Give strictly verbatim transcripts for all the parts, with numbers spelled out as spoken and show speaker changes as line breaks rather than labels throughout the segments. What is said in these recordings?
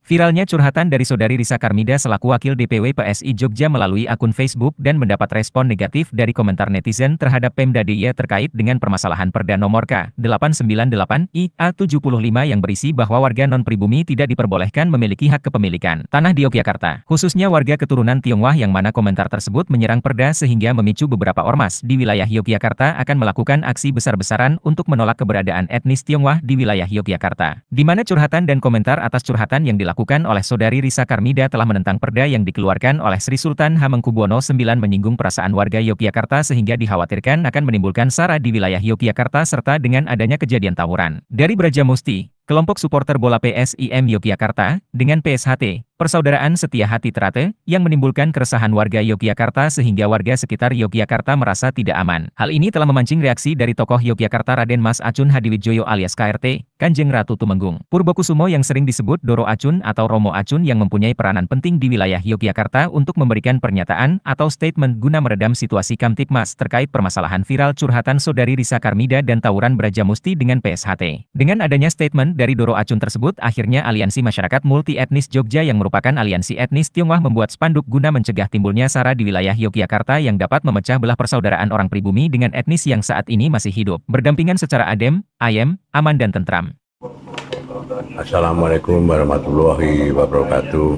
Viralnya curhatan dari Saudari Risa Karmida selaku Wakil D P W P S I Jogja melalui akun Facebook dan mendapat respon negatif dari komentar netizen terhadap Pemda D I Y terkait dengan permasalahan Perda Nomor K delapan sembilan delapan I A tujuh puluh lima yang berisi bahwa warga non-pribumi tidak diperbolehkan memiliki hak kepemilikan tanah di Yogyakarta, khususnya warga keturunan Tionghoa, yang mana komentar tersebut menyerang Perda sehingga memicu beberapa ormas di wilayah Yogyakarta akan melakukan aksi besar-besaran untuk menolak keberadaan etnis Tionghoa di wilayah Yogyakarta, di mana curhatan dan komentar atas curhatan yang dilakukan dilakukan oleh Saudari Risa Karmida telah menentang perda yang dikeluarkan oleh Sri Sultan Hamengkubuwono sembilan menyinggung perasaan warga Yogyakarta sehingga dikhawatirkan akan menimbulkan sara di wilayah Yogyakarta serta dengan adanya kejadian tawuran. Dari Brajamusti, kelompok supporter bola P S I M Yogyakarta, dengan P S H T, Persaudaraan Setia Hati Trate, yang menimbulkan keresahan warga Yogyakarta sehingga warga sekitar Yogyakarta merasa tidak aman. Hal ini telah memancing reaksi dari tokoh Yogyakarta Raden Mas Acun Hadiwidjoyo alias K R T, Kanjeng Ratu Tumenggung Purbokusumo yang sering disebut Doro Acun atau Romo Acun, yang mempunyai peranan penting di wilayah Yogyakarta untuk memberikan pernyataan atau statement guna meredam situasi Kamtipmas terkait permasalahan viral curhatan Saudari Risa Karmida dan tawuran Brajamusti dengan P S H T. Dengan adanya statement dari Doro Acun tersebut, akhirnya Aliansi Masyarakat Multi Etnis Jogja yang merupakan aliansi etnis Tionghoa membuat spanduk guna mencegah timbulnya sara di wilayah Yogyakarta yang dapat memecah belah persaudaraan orang pribumi dengan etnis yang saat ini masih hidup berdampingan secara adem, ayem, aman dan tentram.
Assalamualaikum warahmatullahi wabarakatuh.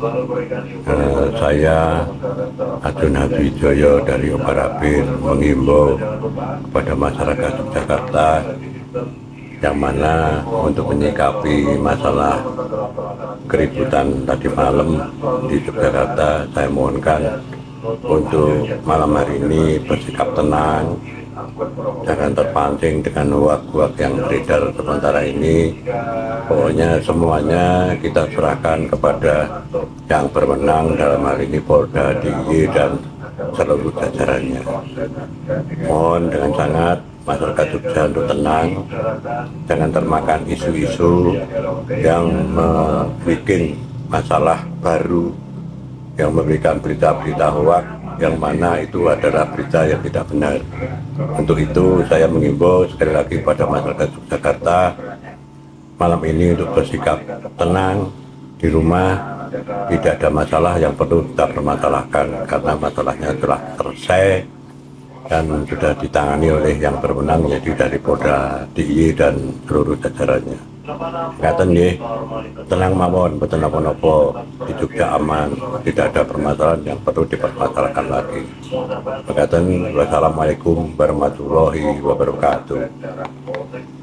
Eh, saya Acun Hadiwidjoyo dari Obarabir menghimbau kepada masyarakat Jakarta yang mana untuk menyikapi masalah keributan tadi malam di Yogyakarta, saya mohonkan untuk malam hari ini bersikap tenang, jangan terpancing dengan hoak-hoak yang beredar sementara ini. Pokoknya semuanya kita serahkan kepada yang berwenang, dalam hal ini Polda D I Y dan seluruh jajarannya. Mohon dengan sangat masyarakat Jogja untuk tenang, jangan termakan isu-isu yang membuat masalah baru, yang memberikan berita-berita hoak, yang mana itu adalah berita yang tidak benar. Untuk itu saya mengimbau sekali lagi pada masyarakat Yogyakarta malam ini untuk bersikap tenang di rumah, tidak ada masalah yang perlu kita permasalahkan karena masalahnya telah selesai dan sudah ditangani oleh yang berwenang, yaitu dari Polda D I Y dan seluruh jajarannya. Ngaten nggih, tenang mawon, mboten napa-napa, di Jogja aman, tidak ada permasalahan yang perlu dipermasalahkan lagi. Ngaten, wassalamualaikum warahmatullahi wabarakatuh.